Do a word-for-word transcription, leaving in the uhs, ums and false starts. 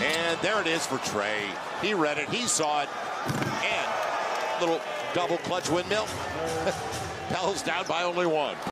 And there it is for Trey. He read it, he saw it, and little double clutch windmill. Pels down by only one.